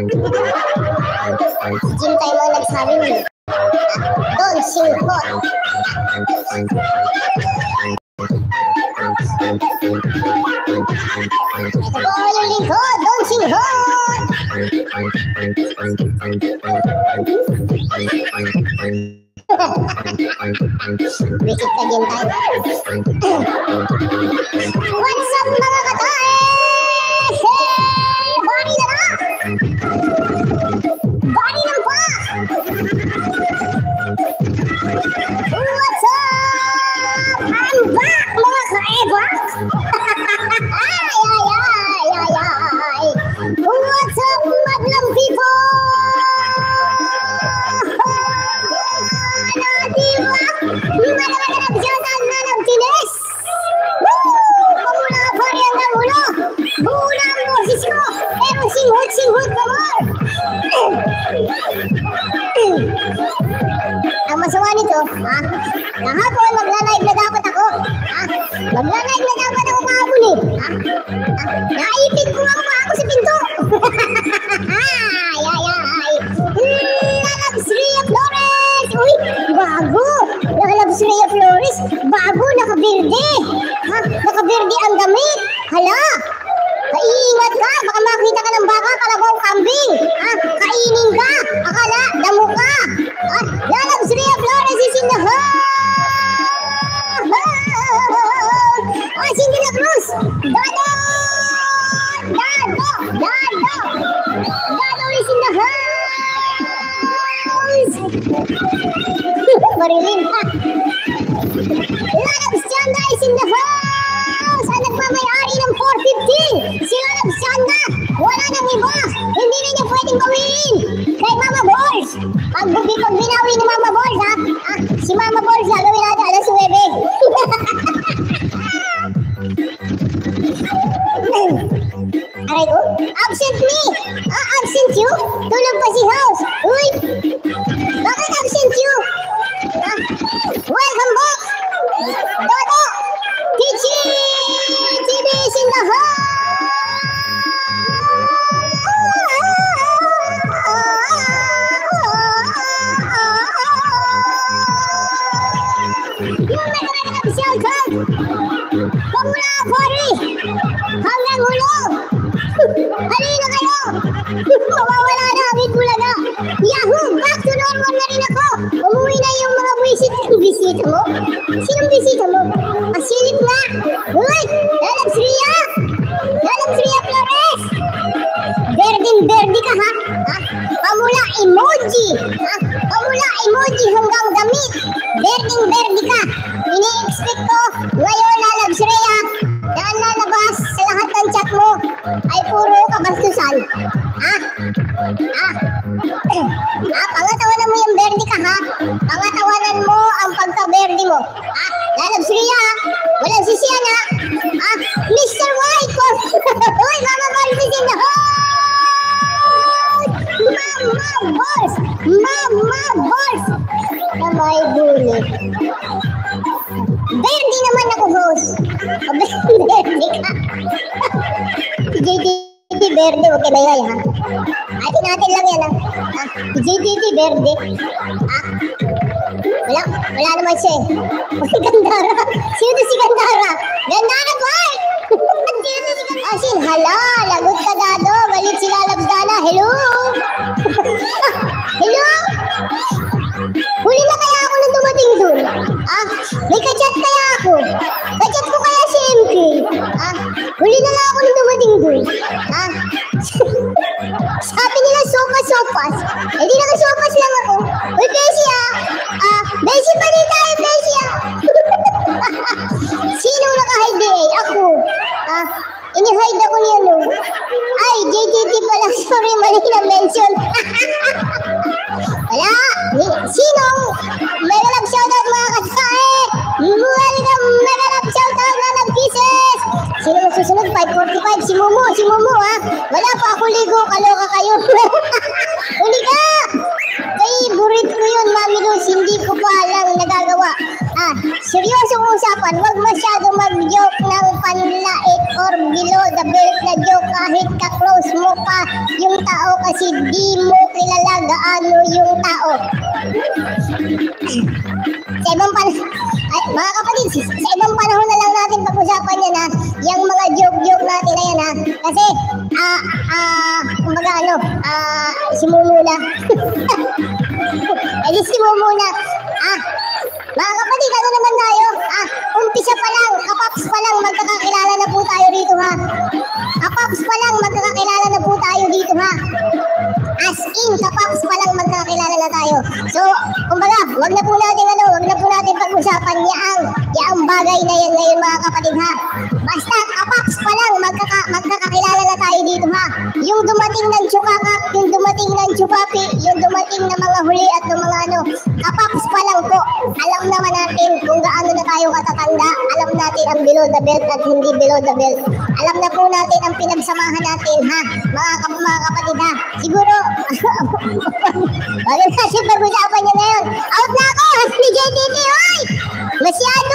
Jim tayo mga nagsabi mo. Don Singhot. Ito po yung lingkod, Don Singhot. Visit ka din tayo. What's up mga katae? Hey! Body na na! Body na pa! What's up? I'm back mga kaebak! What's up madlang people? Singhot ka mo! Ang masama nito, kahapon magla-live na dapat ako. Magla-live na dapat ako kahapon eh. Naipid ko ako sa pinto. Lalabs Rhea Flores! Uy, bago! Lalabs Rhea Flores, bago, nakaberde. Nakaberde ang damit. Hala! Iingat ka, baka makita ka ng baka, kalabaw, kambing. Kainin ka, akala, damo ka. Lalabs Rhea Flores is in the house. Cindy La Cruz, Dado is in the house. Marilyn, Lalabs Chanda is in the house. Nagmamayari ng 415. Si Lalabs Chanda, wala nang iba. Hindi na niya pwedeng gawin. Kay Mama Balls. Pag binawi ni Mama Balls, si Mama Balls, gagawin natin alas 9. Aray ko, absent me. Absent you? Tulog pa si House. Uy, bakit absent you? Welcome back. Dodo, Tichi, TV is in the house. Pamula Fori hanggang ulo. Halina kayo. Mawawala na ang Bulaga. Yahoo! Back to normal na rin ako. Umuwi na yung mga bisita mo. Sinong bisita mo? Silip nga. Uy! Lalabs Rhea! Lalabs Rhea Flores! Berding-berdi ka ha? Pamula emoji! Pamula emoji hanggang damit. Berding-berdi ka. Ini-expect ko ngayon Lalabs Rhea na lalabas sa lahat ng chat mo ay puro kabastusan. Pangatawanan mo yung berdi ka ha. Pangatawanan mo ang pagka-berdi mo. Lalabs Rhea, walang sisiyan ha. Mr. White ko. Uy, Mama Balls is in the house. Mama Balls. Mama Balls. Kamay bulit. Berdi naman ako, host. Berdi ka. JTT Verde, okay ba yun ha? Atin natin lang yan ha. JTT Verde. Wala naman siya eh. Si Gandara. Sino si Gandara? Gandara Park! Asin, hala, lagot ka Dado. Galit si Lalabs Dana. Hello? Hello? Huli na kaya ako nung dumating dun? May kachat kaya ako. Kachat ko kaya si MK. Huli na lang ako nung dumating dun. Sabi nila sopas. Hindi naka-sopas lang ako. Uy, Beshi Beshi pa rin tayo, Beshi Sinong naka-hide eh? Ako. Ini-hide ako niya no. Ay, JTT pala. Sorry, mali na mention. Wala. Sinong? Mega love shoutout mga katsae. Welcome, mega love shoutout na nag-kisses. Sino masusunod? 545. Si Mumu ha. Wala pa ako ligo. Kaloka kayo. Uli ka. Favorite ko yun, Mami Luz. Hindi ko pa lang nagagawa. Seryosong usapan. Huwag masyado mag-joke ng panlait o or below the belt na joke kahit ka-close mo pa yung tao kasi di mo kilala gaano yung tao. Sa ibang mga kapatid, sa ibang panahon na lang natin pag-usapan yan ha, yung mga joke-joke natin na yan ha, kasi kumbaga simumuna. Si Mumuna. Mga kapatid, ano naman tayo? Umpisa pa lang, kapaps pa lang, magkakakilala na po tayo dito ha. Kapaps pa lang, magkakakilala na po tayo dito ha. As in, kapaps pa lang magkakakilala na tayo. So, kumbaga, wag na po natin pag-usapan yaang bagay na yan ngayon mga kapatid ha. Basta, kapaps pa lang, magkakakilala na tayo dito ha. Yung dumating ng Chukakak, yung dumating ng Chupapi, yung dumating na mga huli at ng mga kapaps pa lang po. Alam naman natin kung gaano na tayo katatanda. Alam natin ang below the belt at hindi below the belt. Alam na po natin ang pinagsamahan natin ha, mga kapatid ha. Siguro, wag natin pag-usapan niya ngayon. Out na ako! Ni JTT, hoy! Masyado?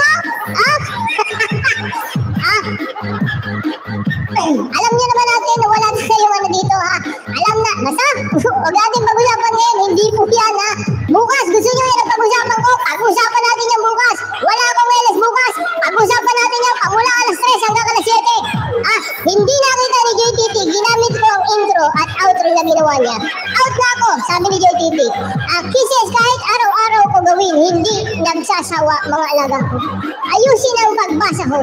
Alam niyo naman natin na wala tayong dito ha. Alam na, basta, huwag natin pag-usapan ngayon. Hindi po yan ha. Bukas, gusto niyo yan ang pag-usapan ko? Pag-usapan natin yan bukas. Wala akong LS bukas. Pag-usapan natin yan pamula alas 3 hanggang alas 7. Hindi nakita ni JTT. Ginamit ko ang intro at outro na ginawa niya. Out na ako, sabi ni JTT. Kisses kahit araw-araw ko gawin, hindi nagsasawa mga alaga ko. Ayusin ang pagbasa ko.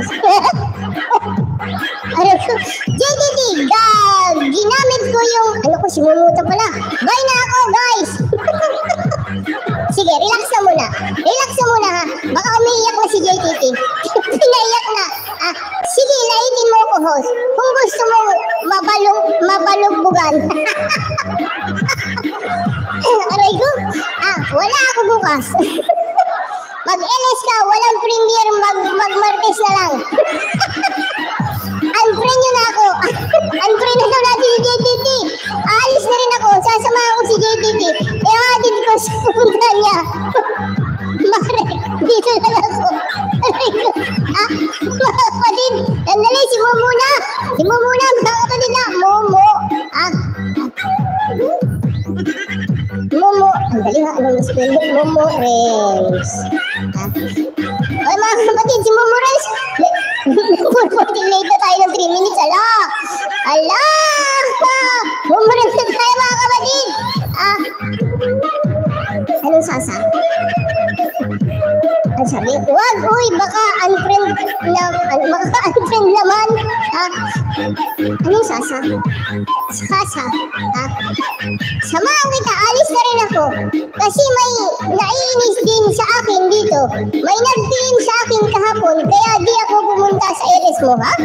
JTT, ginamit ko yung, simumuta pala. Bye na ako, guys. Sige, relax na muna. Relax na muna ha. Baka umiiyak na si JTT. Pinaiyak na. Sige, laitin mo ko, host. Kung gusto mo mabalugbugan. Aray ko. Wala ako bukas. Mag-LS ka, walang premier, mag-Martes na lang. Unfriend nyo na ako. Unfriend na daw natin si JTT. Aalis na rin ako. Sasamahan ko si JTT. Ihatid ko sa pupunta niya. Mare, dito na lang ako. Mga kapatid, sandali, si Mumuna. Si Mumuna, mga kapatid na. Momo. Ang dali nga, anong spelling? Momo Reyes. Ay, mga kapatid, si Momo Reyes. 4:40 late na tayo ng 3 minutes. Ala! Momo Reyes na tayo, mga kapatid. Anong sasa? Ang sabi, wag, uy, baka unfriend naman. Anong sasa? Sasa. Samahan kita, alis na rin ako. Kasi may naiinis din sa akin dito. May nag-PM sa akin kahapon, kaya di ako pumunta sa LS mo, ha?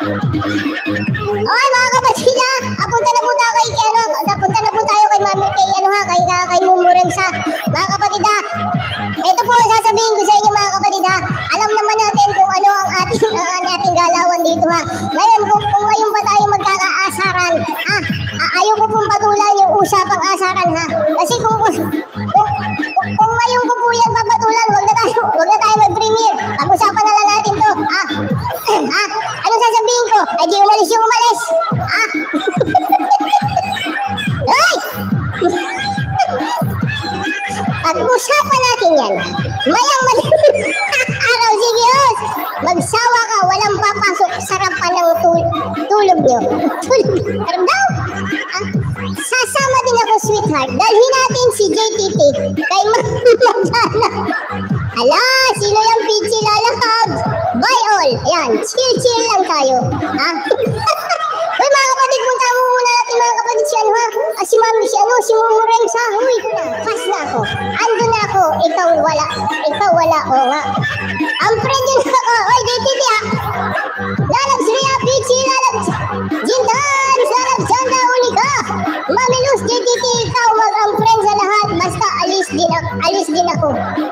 Okay, mga kapatid, punta na po tayo kay Mami, kay Mumureng sa mga kapatid, ito po ang sasabihin ko sa inyo, mga kapatid, alam naman natin kung ano ang ating galawan dito, ha. Ngayon, kung ngayon pa tayo magkakaasaran, ayaw ko pong patulan yung usapang asaran, ha. Kasi kung ngayon ko po yan papatulan, wag na tayo mag-premiere. Pag-usapan na lang natin to, anong sasabihin ko? Ay, di umalis yung umalis. Ay! Pag-usapan natin yan. Mayang araw, sige, host. Magsawa ka, walang papasok. Sarap pa ng tulog nyo. Sarap daw. Sasama din ako, sweetheart. Dalhin natin si JTT kay Magdana. Hala, sino yung pichi lalakab? Bye all. Ayan, chill lang tayo. Uy, mga kapatid, punta mo muna natin, mga kapatid, si Mami, si Mumureng sa. Uy, pas na ako. Ando na ako. Ikaw wala. O nga. Ang friend yun ako. Uy, JTT, lalabs rin, pichi, lalabs. Jindan, sarap, janda, uli ka. Mami Luz, JTT, ikaw mag-friend sa lahat. Basta alis din ako.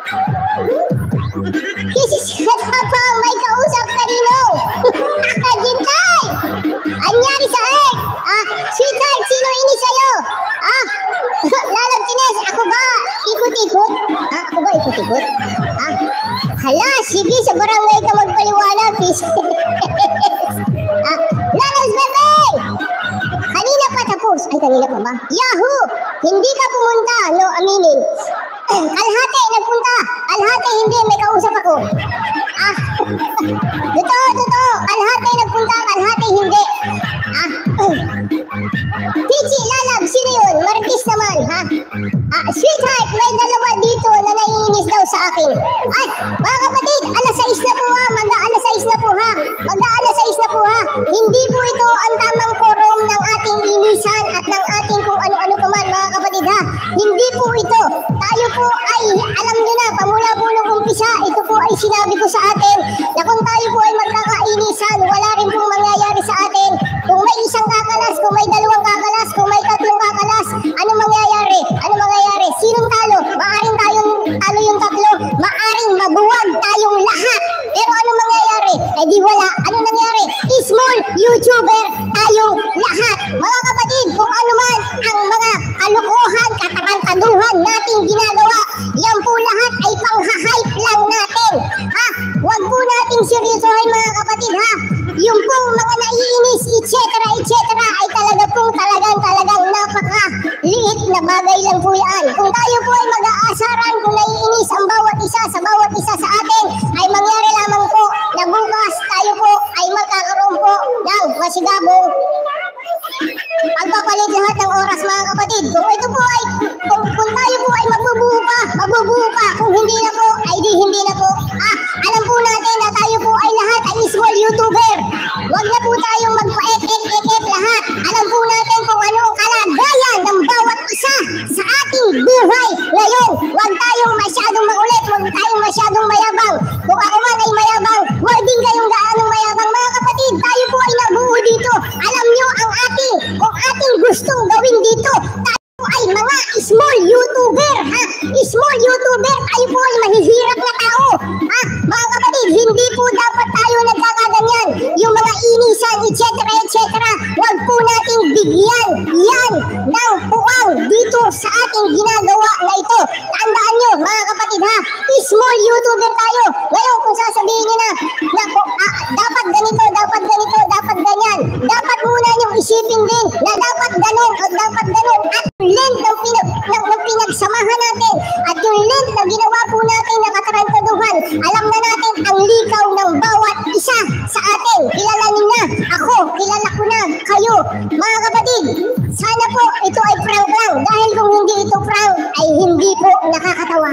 Kisisatapang may kausap kanino. Jintay! Anyari sa ek! Sweetheart, sino ini sa'yo? Lalab Tines, ako ba ikot-ikot? Ako ba ikot-ikot? Hala, sige, sa barangay ka magpaliwanag, please. kanina pa ba? Yahoo! Hindi ka pumunta, no aminin. Kalahati nagpunta, kalahati hindi, may kausap ako. Totoo, kalahati nagpunta, kalahati hindi. Pichi, lalab, sino yun? Martis naman, ha? Sweetheart, may dalawa dito na naiinis daw sa akin. Ay, mga kapatid, alas 6 na po ha, mag-aalas 6 na po ha. Mag-aalas 6 na po ha. Hindi po ito ang tamang forum ng ating inisan at ng ating kung ano-ano pa man, mga kapatid ha. Hindi po ito. Tayo po ay, alam nyo na, pamula po nung umpisa, ito po ay sinabi ko sa atin na kung tayo po ay magkakainisan, wala rin pong mangyayari sa atin. Kung may isang kakalas, kung may dalawang kakalas, kung may tatlong kakalas, ano mangyayari? Ano mangyayari? Sinong talo? Maaring tayong talo yung tatlo, maaring mabuwag tayong lahat. Pero ano mangyayari? Eh di wala. Ano nangyari? Small YouTuber tayong lahat. Mga kapatid, kung ano man ang mga kalukuhan, katarantaduhan nating ginagawa, yan po lahat ay pang-hype lang natin. Ha? Huwag po nating seryosohin, mga kapatid, ha? Yung pong mga naiinis, etc. ay talagang napaka-liit na bagay lang po yan. Kung tayo po ay mag-aasaran, kung naiinis ang bawat isa sa atin, ay mangyari lamang po na bukas tayo po ay magkakaroon po ng masigabong pagpapalit lahat ng oras, mga kapatid. Kung ito po ay, kung tayo po ay magbubuo pa. Kung hindi na po, ay di hindi na po. Alam po natin na tayo po ay lahat ay small YouTuber. Huwag na po tayong magpa-ek lahat. Alam po natin kung ano ang kalagayan ng bawat isa sa ating buhay ngayon. Huwag tayong masyadong makulit, huwag tayong masyadong mayabang. Kung ako man ay mayabang, huwag din kayong gaanong mayabang, mga kapatid. Tayo po ay nabuo dito. Alam nyo ang kung ating gustong gawin dito, tayo ay mga small YouTuber, ha? Small YouTuber, tayo po ay mahihirap na tao, ha? Mga kapatid, hindi po dapat tayo nagkakaganyan. Yung mga inisan, etc. Huwag po nating bigyan yan ng puwang dito sa ating ginagawa na ito. Tandaan nyo, mga kapatid, ha? Small YouTuber tayo. Ngayon, kung sasabihin nyo na dapat ganito, dapat ganyan, dapat muna nyong isipin din na dapat ganon o dapat ganon. At yung length ng pinagsamahan natin at yung length na ginawa po natin na katarantaduhan, alam na natin ang likaw ng bawat isa sa atin. Kilalanin na ako, kilala ko na kayo, mga kapatid. Sana po ito ay prank lang, dahil kung hindi ito prank ay hindi po nakakatawa.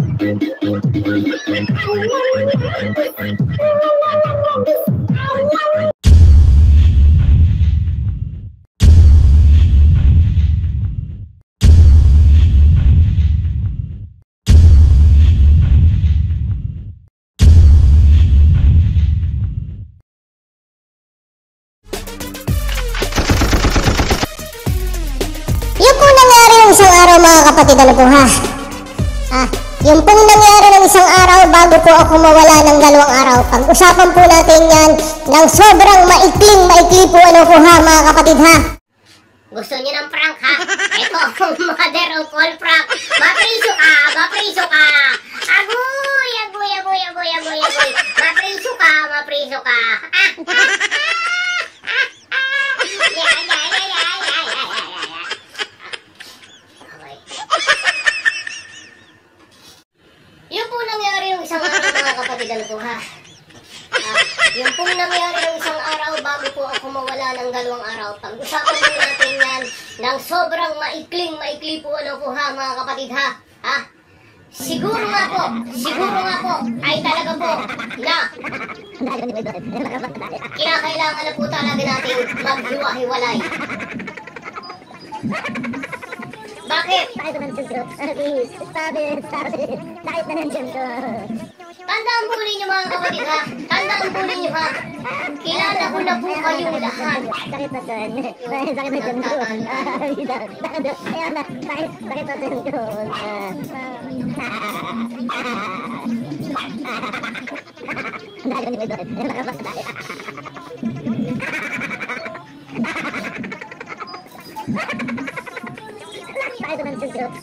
Yung pong nangyari ng isang araw, mga kapatid, ano po ha? Yung pong nangyari ng isang araw bago po ako mawala ng 2 araw. Pag-usapan po natin yan ng sobrang maikli po, ano po ha, mga kapatid ha? Gusto niyo ng prank ha? Ito ang mother of all prank. Mapriso ka! Agoy! Mapriso ka! Yung pong nangyari yung isang araw, mga kapatid, ano po ha? Yung pong nangyari yung isang araw bago po ako mawala ng 2 araw. Pag-usapan po natin yan ng sobrang maikli po, ano po ha, mga kapatid ha? Siguro nga po ay talaga po na kinakailangan na po talaga natin maghiwa-hiwalay. Bakit? Tandaan po ninyo, mga kapatid ha. Tandaan po ninyo ha. Kilala ko na po kayong lahat. Sakit na dyan. Sakit na dyan doon. Sakit na dyan doon. Sakit na dyan doon.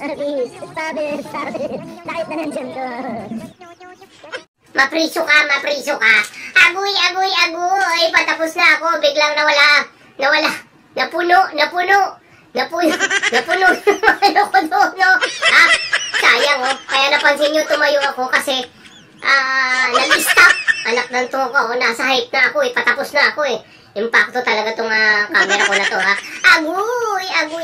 Sakit na dyan doon. Mapriso ka. Agoy. Patapos na ako. Biglang nawala. Napuno. Napuno yung ano ko doon, no? Sayang, oh. Kaya napansin nyo, tumayo ako kasi, nag-stop. Anak ng tuko, oh. Nasa height na ako, patapos na ako, Impacto talaga tong camera ko na to, ha? Agoy.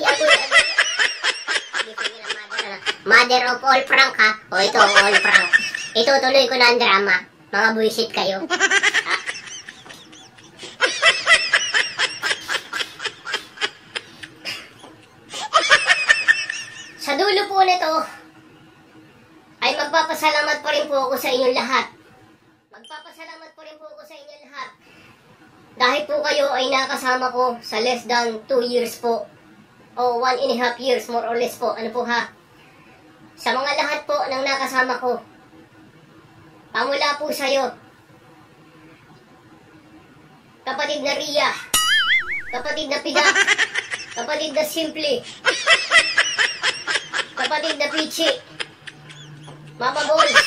Mother of all prank, ha? O, ito, all prank. Itutuloy ko na ang drama. Mga buwisit kayo. Sa dulo po nito, ay magpapasalamat pa rin po ako sa inyong lahat. Magpapasalamat pa rin po ako sa inyong lahat. Dahil po kayo ay nakasama ko sa less than 2 years po. O 1.5 years, more or less po. Ano po, ha? Sa mga lahat po ng nakasama ko. Pamula po sa'yo. Kapatid na Ria. Kapatid na Pida. Kapatid na Simple. Kapatid na Pichi. Mama Balls.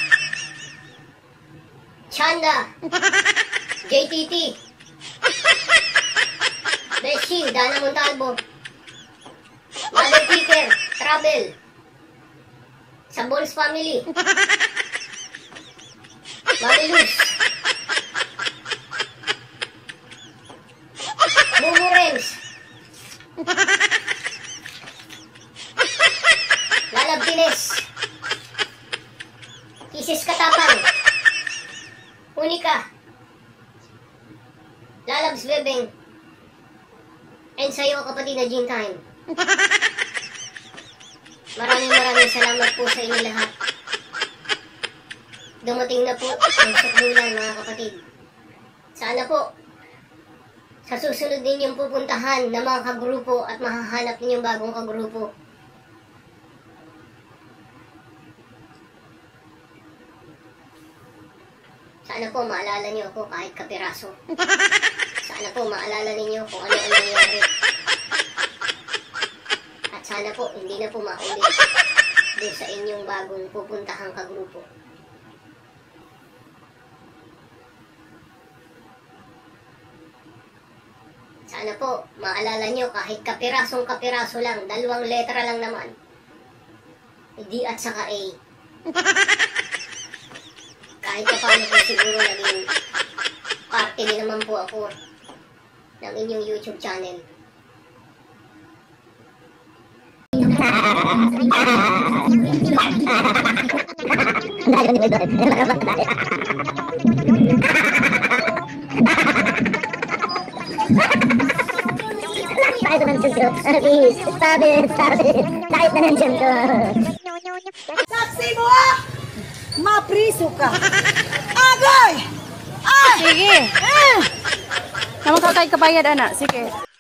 Chanda. JTT. Beshi, Dana Montalvo. Mother Picker. Travel. Sa Balls Family. Mami Luz. Momo Rems. Lalab Tines. Kisses Katapang. Unika. Lalabs Bebeng. And sa'yo, kapatid na Gin Time. Maraming salamat po sa inyo lahat. Dumating na po ang sakdulan, mga kapatid. Sana po, sa susunod ninyong pupuntahan na mga kagrupo at mahahanap ninyong bagong kagrupo. Sana po maalala niyo ako kahit kapiraso. Sana po maalala ninyo kung ano ang nangyari. At sana po hindi na po maulit doon sa inyong bagong pupuntahang kagrupo. Sana po maalala nyo kahit kapirasong-kapiraso lang, 2 letra lang naman. D at saka A. Kahit pa paano po siguro naging parte din naman po ako ng inyong YouTube channel. Kahit na nandiyan ko. Please, stop it. Kahit na nandiyan ko. Saksi mo mapriso ka. Agay! Ay! Sige. Naman ka kay kabayad, anak. Sige.